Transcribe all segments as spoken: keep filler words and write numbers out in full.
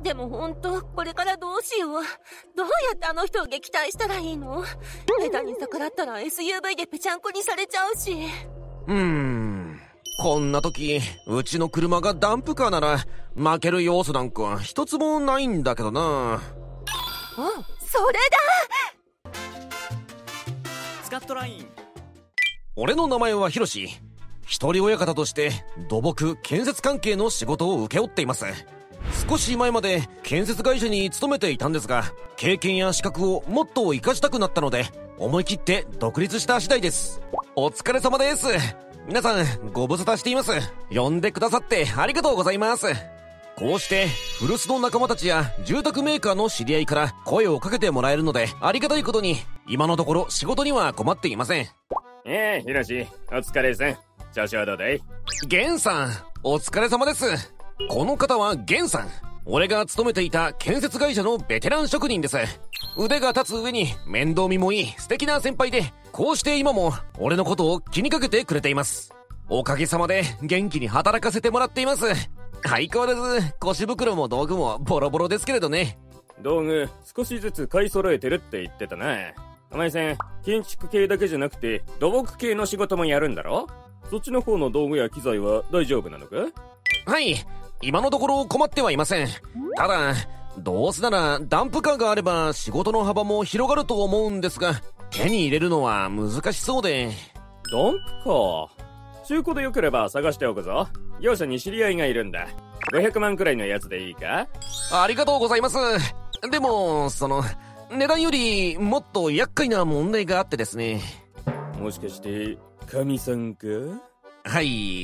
でもほんと、これからどうしよう。どうやってあの人を撃退したらいいの？下手に逆らったら エスユーブイ でぺちゃんこにされちゃうし。 うーん。こんな時、うちの車がダンプカーなら、負ける要素なんか一つもないんだけどな。 うん、それだ！ スカットライン。 俺の名前はヒロシ。一人親方として土木建設関係の仕事を請け負っています。少し前まで建設会社に勤めていたんですが、経験や資格をもっと活かしたくなったので、思い切って独立した次第です。お疲れ様です。皆さんご無沙汰しています。呼んでくださってありがとうございます。こうして古巣の仲間たちや住宅メーカーの知り合いから声をかけてもらえるので、ありがたいことに今のところ仕事には困っていません。 ええ、ヒロシ、お疲れさん。調子はどうだい？ ゲンさん、お疲れ様です。この方はゲンさん。俺が勤めていた建設会社のベテラン職人です。腕が立つ上に面倒見もいい素敵な先輩で、こうして今も俺のことを気にかけてくれています。おかげさまで元気に働かせてもらっています。相変わらず腰袋も道具もボロボロですけれどね。 道具少しずつ買い揃えてるって言ってたな。お前さん、建築系だけじゃなくて土木系の仕事もやるんだろ？そっちの方の道具や機材は大丈夫なのか？ はい、今のところ困ってはいません。ただどうせならダンプカーがあれば仕事の幅も広がると思うんですが、手に入れるのは難しそうで。 ダンプカー中古でよければ探しておくぞ。業者に知り合いがいるんだ。ごひゃくまんくらいのやつでいいか？ ありがとうございます。でもその値段よりもっと厄介な問題があってですね。 もしかして神さんか？ はい、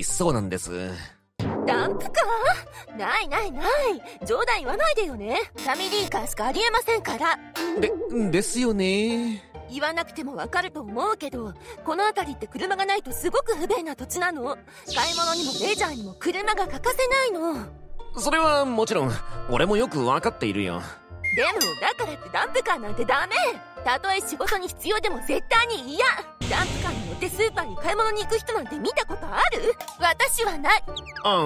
そうなんです。 ダンプカー？ないないない。冗談言わないでよね。ファミリーカーしかありえませんから。 で、ですよね。 言わなくてもわかると思うけど、この辺りって車がないとすごく不便な土地なの。買い物にもレジャーにも車が欠かせないの。 それはもちろん俺もよくわかっているよ。 でもだからってダンプカーなんてダメ。たとえ仕事に必要でも絶対に嫌。ダンプカーに乗ってスーパーに買い物に行く人なんて見たことある？私はない。 うん、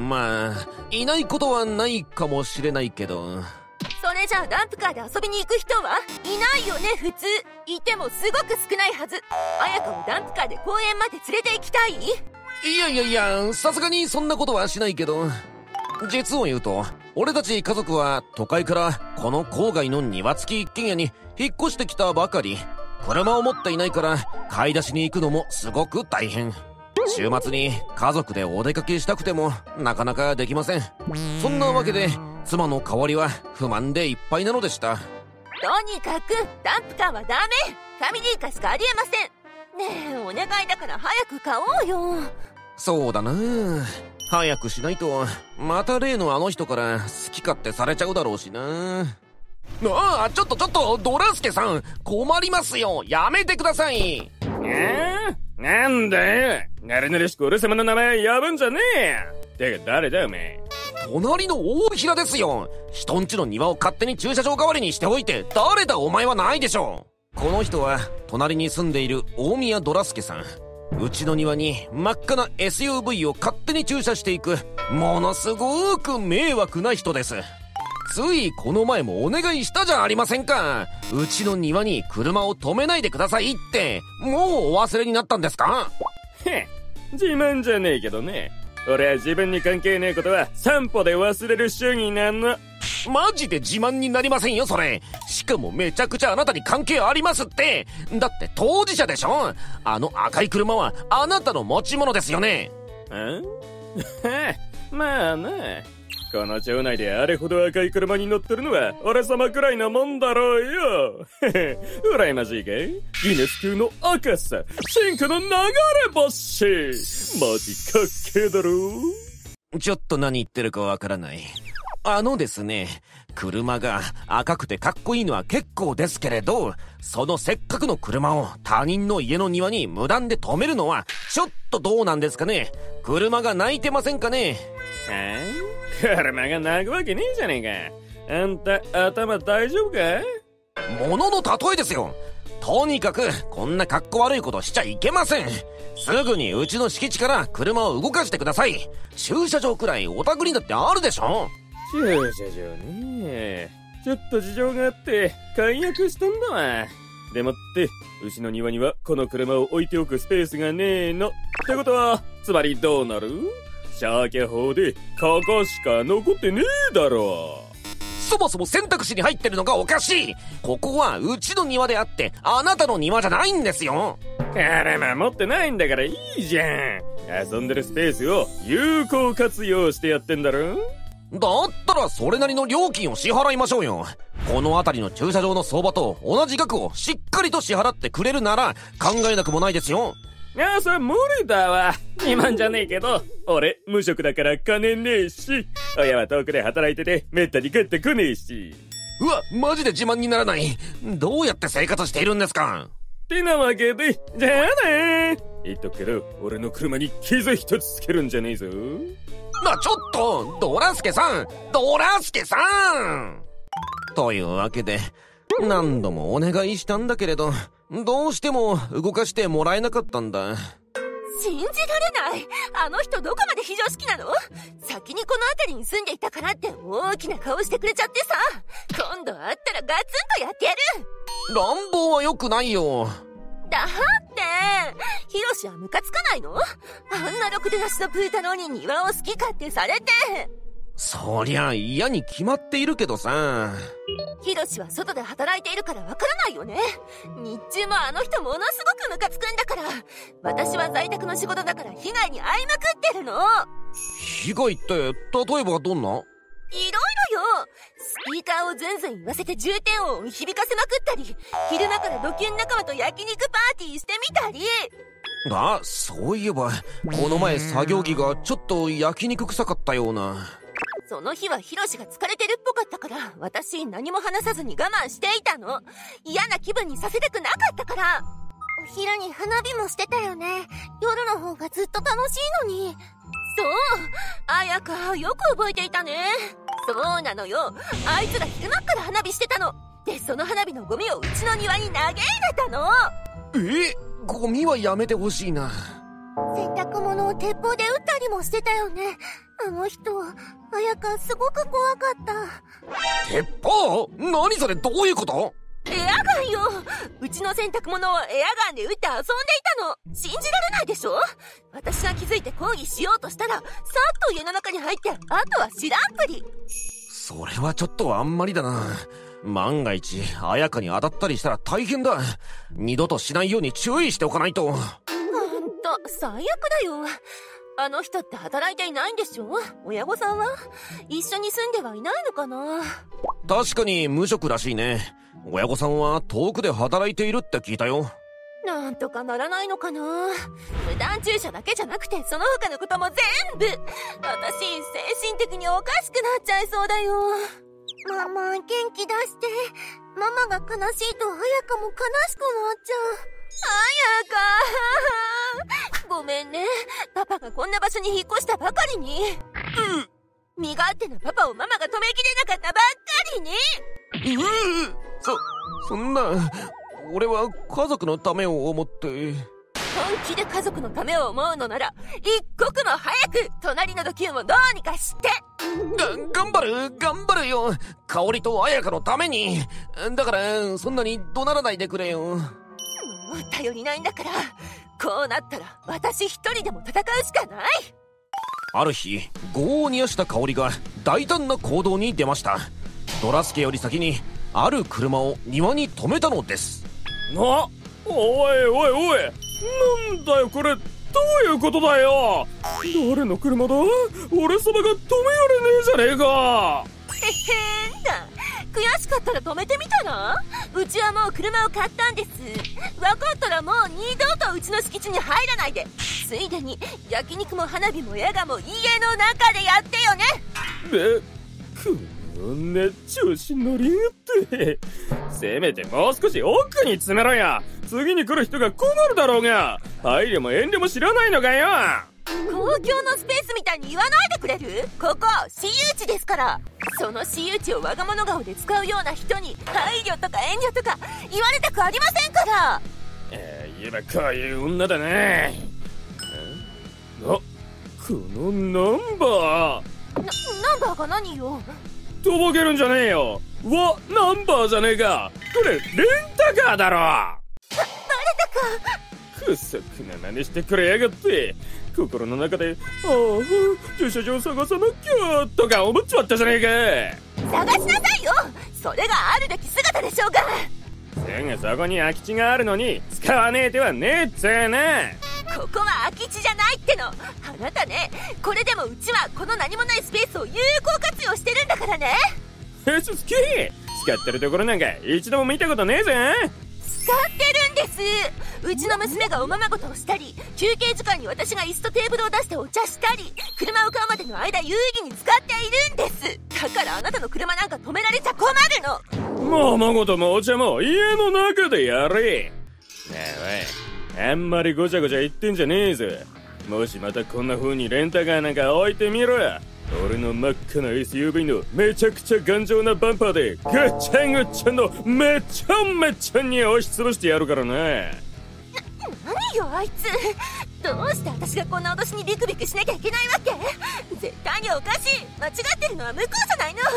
まあいないことはないかもしれないけど。 それじゃあダンプカーで遊びに行く人はいないよね。普通いてもすごく少ないはず。綾香をダンプカーで公園まで連れて行きたい？ いやいやいや、さすがにそんなことはしないけど。実を言うと俺たち家族は都会からこの郊外の庭付き一軒家に引っ越してきたばかり。車を持っていないから買い出しに行くのもすごく大変。週末に家族でお出かけしたくてもなかなかできません。そんなわけで妻の代わりは不満でいっぱいなのでした。 とにかくダンプカーはダメ。ファミリーカーしかありえません。ねえ、お願いだから早く買おうよ。 そうだな、早くしないとまた例のあの人から好き勝手されちゃうだろうしな。ああ、ちょっとちょっとドラスケさん、困りますよ。やめてください。 えー、なんだよ、なるなるしく俺様の名前呼ぶんじゃねえ。てか誰だおめえ。 隣の大平ですよ。人んちの庭を勝手に駐車場代わりにしておいて誰だお前はないでしょう。この人は隣に住んでいる大宮ドラスケさん。うちの庭に真っ赤な エスユーブイ を勝手に駐車していくものすごく迷惑な人です。ついこの前もお願いしたじゃありませんか。うちの庭に車を止めないでくださいって。もうお忘れになったんですか？ へっ、自慢じゃねえけどね。俺は自分に関係ねえことは散歩で忘れる主義なの。 マジで自慢になりませんよそれ。しかもめちゃくちゃあなたに関係ありますって。だって当事者でしょ。あの赤い車はあなたの持ち物ですよね。 んまあな、この町内であれほど赤い車に乗ってるのは俺様くらいなもんだろうよ。羨ましいかい？ギネス級の赤さ、進化の流れ星。マジかっけえだろ。 ちょっと何言ってるかわからない。あのですね、車が赤くてかっこいいのは結構ですけれど、そのせっかくの車を他人の家の庭に無断で止めるのはちょっとどうなんですかね。車が泣いてませんかね。 ああ、車が泣くわけねえじゃねえか。あんた頭大丈夫か？ 物の例えですよ。とにかくこんなかっこ悪いことしちゃいけません。すぐにうちの敷地から車を動かしてください。駐車場くらいお宅にだってあるでしょ。 駐車場ね。ちょっと事情があって解約したんだわ。でもってうちの庭にはこの車を置いておくスペースがねえの。ってことはつまりどうなる？消去法でここしか残ってねえだろ。 そもそも選択肢に入ってるのがおかしい。ここはうちの庭であってあなたの庭じゃないんですよ。 車持ってないんだからいいじゃん。遊んでるスペースを有効活用してやってんだろ。 だったらそれなりの料金を支払いましょうよ。この辺りの駐車場の相場と同じ額をしっかりと支払ってくれるなら考えなくもないですよ。 いや、それ無理だわ。にまんじゃねえけど、俺無職だから金ねえし、親は遠くで働いててめったに帰ってこねえし。 うわ、マジで自慢にならない。どうやって生活しているんですか？ ってなわけで、じゃあね。言っとくけど、俺の車に傷一つつけるんじゃねえぞ。 な、ちょっとドラスケさんドラスケさんというわけで何度もお願いしたんだけれど、どうしても動かしてもらえなかったんだ。 信じられない。あの人どこまで非常識なの？先にこの辺りに住んでいたからって大きな顔してくれちゃってさ。今度会ったらガツンとやってやる。 乱暴は良くないよ。 だってヒロシはムカつかないの？あんなろくでなしのプー太郎に庭を好き勝手されて。 そりゃ嫌に決まっているけどさ。 ヒロシは外で働いているからわからないよね。日中もあの人ものすごくムカつくんだから。私は在宅の仕事だから被害に遭いまくってるの。 被害って例えばどんな？ いろいろよ。スピーカーをずんずん言わせて重点音を響かせまくったり、昼間からドキュン仲間と焼肉パーティーしてみたり。 あ、そういえばこの前作業着がちょっと焼肉臭かったような。 その日はヒロシが疲れてるっぽかったから、私何も話さずに我慢していたの。嫌な気分にさせたくなかったから。お昼に花火もしてたよね。夜の方がずっと楽しいのに。そう、綾香よく覚えていたね。そうなのよ。あいつら昼間から花火してたの。で、その花火のゴミをうちの庭に投げ入れたの。 え、ゴミはやめてほしいな。 洗濯物を鉄砲で撃ったりもしてたよね。あの人は綾香すごく怖かった。 鉄砲？何それ、どういうこと？ エアガンよ。うちの洗濯物をエアガンで撃って遊んでいたの。信じられないでしょ？私が気づいて抗議しようとしたらさっと家の中に入って、あとは知らんぷり。 それはちょっとあんまりだな。万が一綾香に当たったりしたら大変だ。二度としないように注意しておかないと。 ほんと最悪だよ。あの人って働いていないんでしょ？親御さんは一緒に住んではいないのかな？ 確かに無職らしいね。親御さんは遠くで働いているって聞いたよ。 なんとかならないのかな？無断駐車だけじゃなくてその他のことも全部。私精神的におかしくなっちゃいそうだよ。ママ元気出して。ママが悲しいと綾香も悲しくなっちゃう。綾香ごめんね。パパがこんな場所に引っ越したばかりに。うん。身勝手なパパをママが止めきれなかったばっかりに。 ううそ、そんな、俺は家族のためを思って。 本気で家族のためを思うのなら、一刻も早く隣のドキュンをどうにかして。 が、頑張る頑張るよ。香織と綾香のために。だからそんなに怒鳴らないでくれよ。もう頼りないんだから。こうなったら私一人でも戦うしかない。 ある日、業を煮やした香織が大胆な行動に出ました。ドラスケより先にある車を庭に止めたのです。 な、おいおいおい、なんだよこれ、どういうことだよ。誰の車だ？俺様が止められねえじゃねえか。 へへんだ。悔しかったら止めてみたら？うちはもう車を買ったんです。分かったらもう二度とうちの敷地に入らないで。ついでに焼肉も花火もエガも家の中でやってよね。 で、こんな調子乗りやって。せめてもう少し奥に詰めろや。次に来る人が困るだろうが。配慮も遠慮も知らないのかよ。 公共のスペースみたいに言わないでくれる？ここ私有地ですから。その私有地を我が物顔で使うような人に配慮とか遠慮とか言われたくありませんから。 えー、言えばこういう女だね。あ、このナンバーナンバーが何よ。 とぼけるんじゃねえよ。わ、ナンバーじゃねえか。これレンタカーだろ。 バレたか。 くそくな真似してくれやがって。心の中で、ああ、駐車場探さなきゃとか思っちまったじゃねえか。探しなさいよ。それがあるべき姿でしょうが。 すぐそこに空き地があるのに使わねえ手はねえっつーな。 ここは空き地じゃないっての。あなたね、これでもうちはこの何もないスペースを有効活用してるんだからね。 え、すき使ってるところなんか一度も見たことねえぜ。 使ってるんです。うちの娘がおままごとをしたり、休憩時間に私が椅子とテーブルを出してお茶したり、車を買うまでの間有意義に使っているんです。だからあなたの車なんか止められちゃ困るの。 ままごともお茶も家の中でやれ。なあおい、あんまりごちゃごちゃ言ってんじゃねえぞ。もしまたこんな風にレンタカーなんか置いてみろ。俺の真っ赤な エスユーブイ のめちゃくちゃ頑丈なバンパーでガッチャンガッチャンのめちゃめちゃに押しつぶしてやるからな。 何よあいつ。どうして私がこんな脅しにビクビクしなきゃいけないわけ。絶対におかしい。間違ってるのは向こうじゃないの。く、く、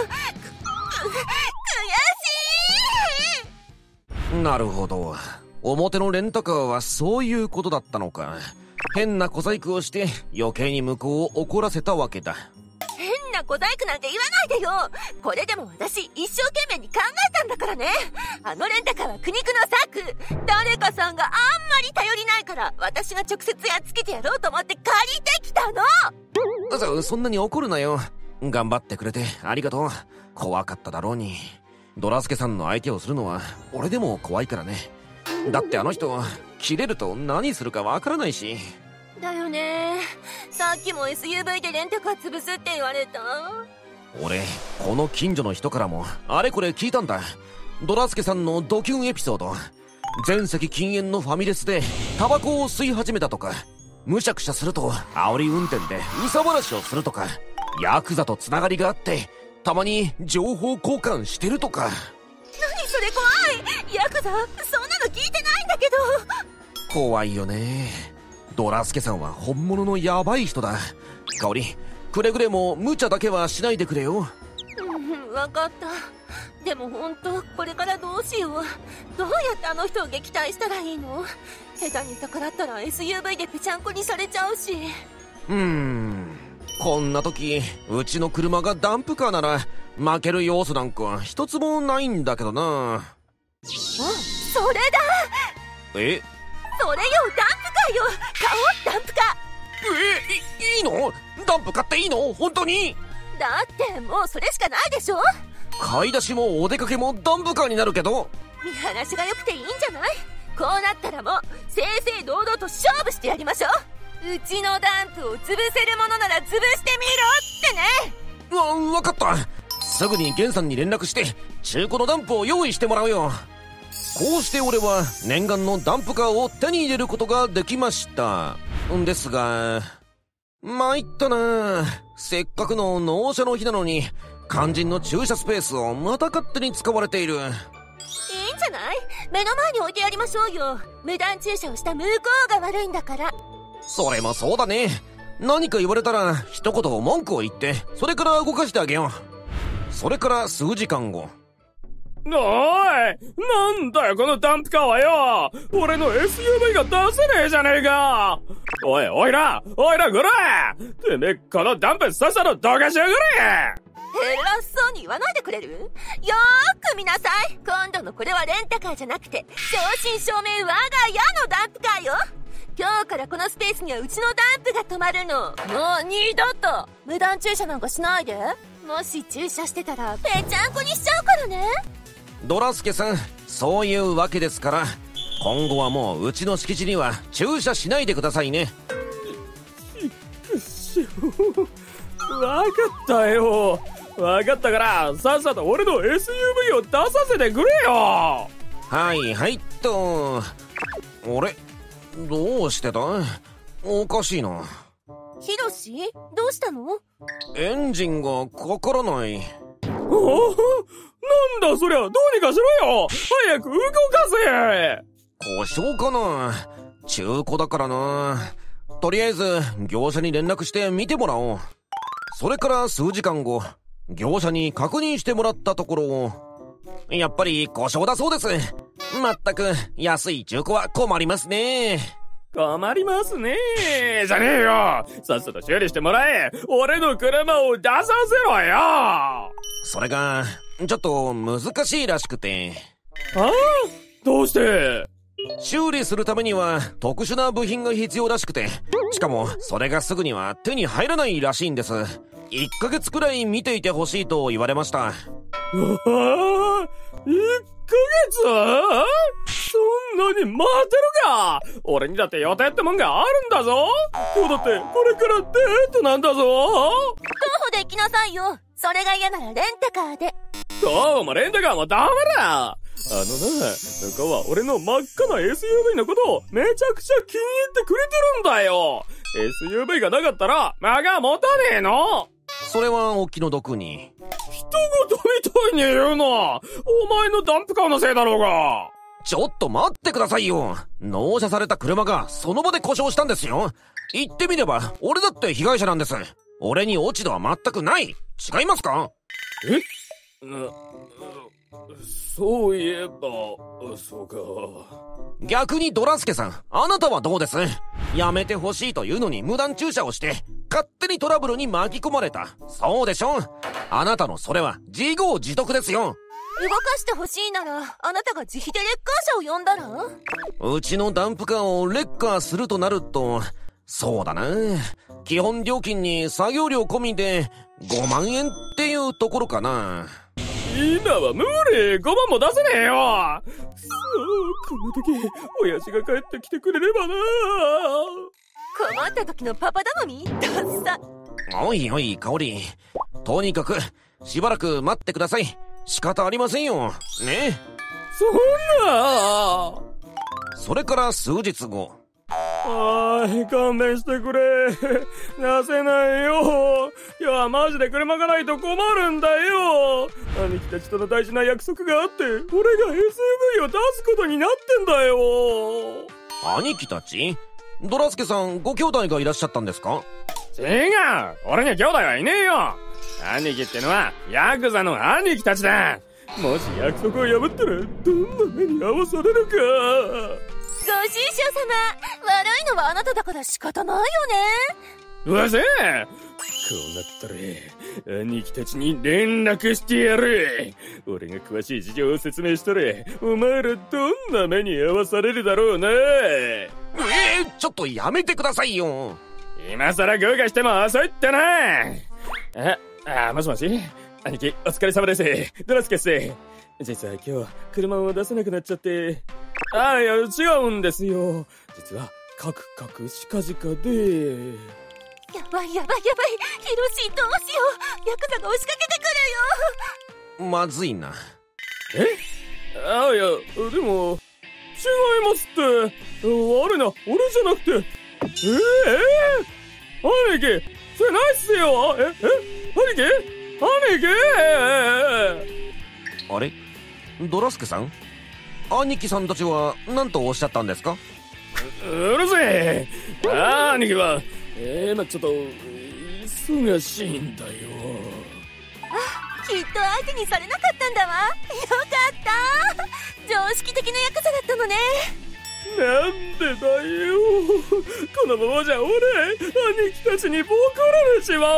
悔しい。 なるほど。表のレンタカーはそういうことだったのか。変な小細工をして余計に向こうを怒らせたわけだ。 変な小細工なんて言わないでよ。これでも私一生懸命に考えたんだからね。あのレンタカーは苦肉の策。誰かさんがあんまり頼りないから私が直接やっつけてやろうと思って借りてきたの。 そ、そんなに怒るなよ。頑張ってくれてありがとう。怖かっただろうに。ドラスケさんの相手をするのは俺でも怖いからね。だってあの人切れると何するかわからないし。 だよね。さっきも エスユーブイ でレンタカー潰すって言われた。 俺この近所の人からもあれこれ聞いたんだ。ドラスケさんのドキュンエピソード。全席禁煙のファミレスでタバコを吸い始めたとか、むしゃくしゃすると煽り運転で憂さ話をするとか、ヤクザとつながりがあってたまに情報交換してるとか。 何それ怖い。ヤクザそんなの聞いてないんだけど。 怖いよね。ドラスケさんは本物のヤバい人だ。香織、くれぐれも無茶だけはしないでくれよ。 うん、分かった。でも本当これからどうしよう。どうやってあの人を撃退したらいいの。下手に逆らったら エスユーブイ でぺちゃんこにされちゃうし。 うーん、こんな時うちの車がダンプカーなら負ける要素なんか一つもないんだけどな。 うん、それだ。 え、 それよ、ダンプカーよ。買おう、ダンプカー。え、い、いいの？ダンプ買っていいの？本当に？ だってもうそれしかないでしょ。 買い出しもお出かけもダンプカーになるけど。 見晴らしが良くていいんじゃない？こうなったらもう正々堂々と勝負してやりましょう。うちのダンプを潰せるものなら潰してみろってね。 わ、わかった。すぐにゲンさんに連絡して中古のダンプを用意してもらうよ。こうして俺は念願のダンプカーを手に入れることができました。んですが、参ったな。せっかくの納車の日なのに肝心の駐車スペースをまた勝手に使われている。 いいんじゃない？目の前に置いてやりましょうよ。無断駐車をした向こうが悪いんだから。 それもそうだね。何か言われたら一言文句を言ってそれから動かしてあげよう。それから数時間後。 おい、なんだよこのダンプカーはよ。俺の エスユーブイ が出せねえじゃねえか。おい、おいら、おいらこら、てめえこのダンプさっさとどかしやがれ。 偉そうに言わないでくれる？よーく見なさい。今度のこれはレンタカーじゃなくて正真正銘我が家のダンプカーよ。今日からこのスペースにはうちのダンプが止まるの。もう二度と無断駐車なんかしないで。もし駐車してたらぺちゃんこにしちゃうからね。 ドラスケさん、そういうわけですから今後はもううちの敷地には駐車しないでくださいね。 くっしょ、わかったよ。わかったからさっさと俺の エスユーブイ を出させてくれよ。 はいはいっと。あれ、どうしてだ？おかしいな。 ヒロシ、どうしたの？ エンジンがかからない。 おお、なんだそりゃ、どうにかしろよ。早く動かせ。 故障かな。中古だからな。とりあえず業者に連絡して見てもらおう。 それから数時間後、業者に確認してもらったところ、やっぱり故障だそうです。まったく安い中古は困りますね。 困りますねーじゃねえよ。さっさと修理してもらえ。俺の車を出させろよ。 それがちょっと難しいらしくて。 ああ、どうして？ 修理するためには特殊な部品が必要らしくて、しかもそれがすぐには手に入らないらしいんです。いっかげつくらい見ていてほしいと言われました。 うわあ、いっかげつ？そんなに待てるか。俺にだって予定ってもんがあるんだぞ。今日だってこれからデートなんだぞ。 徒歩で行きなさいよ。それが嫌ならレンタカーで。 どうもレンタカーもダメだ。あのな、向こうは俺の真っ赤な エスユーブイ のことをめちゃくちゃ気に入ってくれてるんだよ。エスユーブイ がなかったら間が持たねえの。 それはお気の毒に。 人事みたいに言うな。お前のダンプカーのせいだろうが。 ちょっと待ってくださいよ。納車された車がその場で故障したんですよ。言ってみれば俺だって被害者なんです。俺に落ち度は全くない。違いますか？ え？そういえば、そうか。 逆にドラスケさん、あなたはどうです？やめてほしいというのに無断駐車をして勝手にトラブルに巻き込まれた。そうでしょ？あなたのそれは自業自得ですよ。 動かしてほしいならあなたが自費でレッカー車を呼んだら？ うちのダンプカーをレッカーするとなると、そうだな、基本料金に作業料込みでごまんえんっていうところかな。 今は無理。ごまんも出せねえよ。そう、この時親父が帰ってきてくれればな。 困った時のパパ頼み？ダッサ。 おいおい香織、とにかくしばらく待ってください。仕方ありませんよね。 そんな。 それから数日後。 あーい、勘弁してくれ。出せないよ。いや、マジで車がないと困るんだよ。兄貴たちとの大事な約束があって、俺が エスユーブイ を出すことになってんだよ。 兄貴たち？ドラスケさんご兄弟がいらっしゃったんですか？ 違う、俺には兄弟はいねえよ。兄貴ってのはヤクザの兄貴たちだ。もし約束を破ったらどんな目に遭わされるか。 ご師匠様、悪いのはあなただから仕方ないよね。 うわせ、こうなったら兄貴たちに連絡してやる。俺が詳しい事情を説明したらお前らどんな目に遭わされるだろうな。 えー、ちょっとやめてくださいよ。 今さら豪華しても遅いってな。ああ、もしもし兄貴、お疲れ様です。ドラスケっす。実は今日車を出せなくなっちゃって。ああ、いや違うんですよ。実はカクカクシカジカで。 やばいやばいやばい。ヒロシどうしよう。ヤクザが押しかけてくるよ。 まずいな。 え？ああ、いやでも違いますって。悪いな、俺じゃなくて。えー、えー、兄貴それないっすよ。ええ兄貴兄貴あれ、ドラスケさん、兄貴さんたちは何とおっしゃったんですか？ う, うるせえ。兄貴はえー、まあちょっと忙しいんだよ。 あ、きっと相手にされなかったんだわ。よかった。常識的なヤクザだったのね。 なんでだよ。このままじゃ俺兄貴たちにボコられちま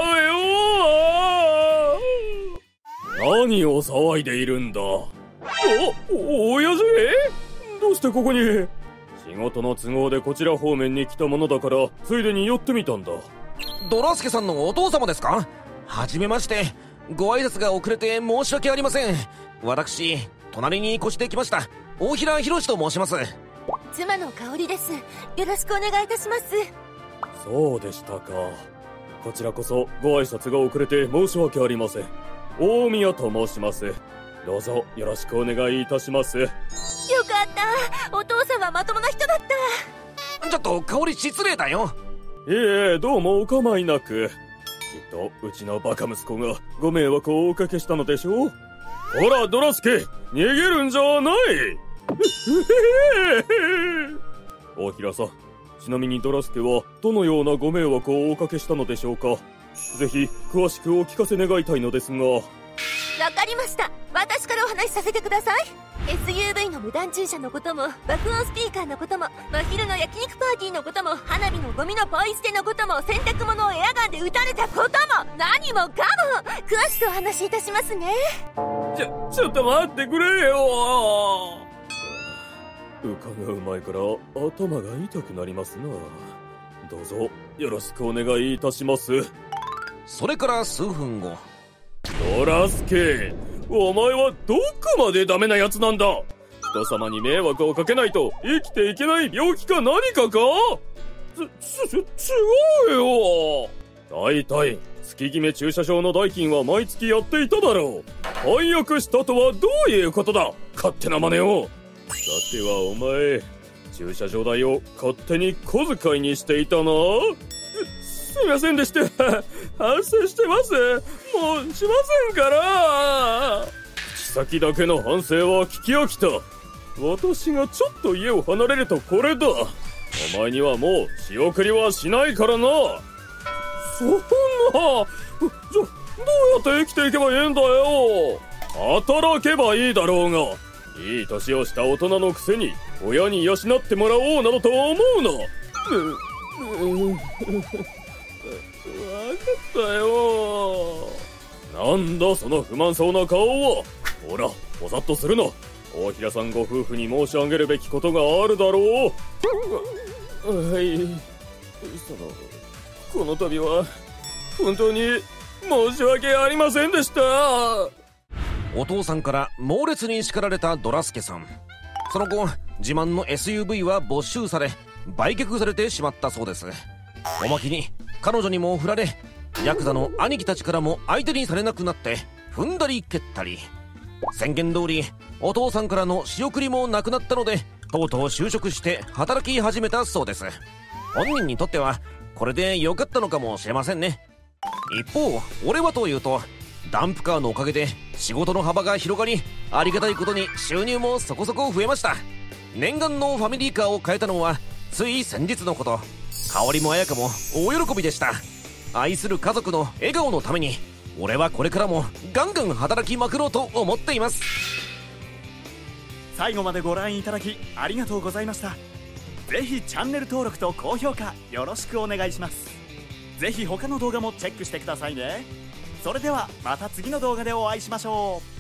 うよ。何を騒いでいるんだ。お、お、親父？どうしてここに？仕事の都合でこちら方面に来たものだからついでに寄ってみたんだ。 ドラスケさんのお父様ですか？はじめまして。ご挨拶が遅れて申し訳ありません。私隣に越してきました大平博と申します。 妻の香織です。よろしくお願いいたします。 そうでしたか。こちらこそご挨拶が遅れて申し訳ありません。大宮と申します。どうぞよろしくお願いいたします。よかった。お父さんはまともな人だった。 ちょっと香織失礼だよ。 いえ、どうもお構いなく。きっとうちのバカ息子がご迷惑をおかけしたのでしょう。ほらドラスケ、逃げるんじゃない。大平さん、ちなみにドラスケはどのようなご迷惑をおかけしたのでしょうか？ ぜひ詳しくお聞かせ願いたいのですが。 わかりました。私からお話しさせてください。 エスユーブイ の無断駐車のことも、爆音スピーカーのことも、真昼の焼肉パーティーのことも、花火のゴミのポイ捨てのことも、洗濯物をエアガンで撃たれたことも、何もかも詳しくお話しいたしますね。 ちょちょっと待ってくれよ。伺う前から頭が痛くなりますな。どうぞよろしくお願いいたします。 それから数分後。 ドラスケ、お前はどこまでダメなやつなんだ。人様に迷惑をかけないと生きていけない病気か何かか。ち、ち、ち、違うよ。大体月決め駐車場の代金は毎月やっていただろう。解約したとはどういうことだ。勝手な真似を。さてはお前、駐車場代を勝手に小遣いにしていたな。す、すいませんでした。反省してます。もうしませんから。口先だけの反省は聞き飽きた。私がちょっと家を離れるとこれだ。お前にはもう仕送りはしないからな。そんな、じゃ、どうやって生きていけばいいんだよ。働けばいいだろうが。いい年をした大人のくせに親に養ってもらおうなどと思うな。う、う、分かったよ。なんだその不満そうな顔は。ほら、ぼさっとするな。大平さんご夫婦に申し上げるべきことがあるだろう。はい、そのこの度は本当に申し訳ありませんでした。 お父さんから猛烈に叱られたドラスケさん。その後自慢の エスユーブイ は没収され売却されてしまったそうです。おまけに彼女にも振られ、ヤクザの兄貴たちからも相手にされなくなって踏んだり蹴ったり。宣言通りお父さんからの仕送りもなくなったので、とうとう就職して働き始めたそうです。本人にとってはこれで良かったのかもしれませんね。一方俺はというと、ダンプカーのおかげで仕事の幅が広がり、ありがたいことに収入もそこそこ増えました。念願のファミリーカーを買えたのはつい先日のこと。香りも彩香も大喜びでした。愛する家族の笑顔のために俺はこれからもガンガン働きまくろうと思っています。 最後までご覧いただきありがとうございました。ぜひチャンネル登録と高評価よろしくお願いします。ぜひ他の動画もチェックしてくださいね。それではまた次の動画でお会いしましょう。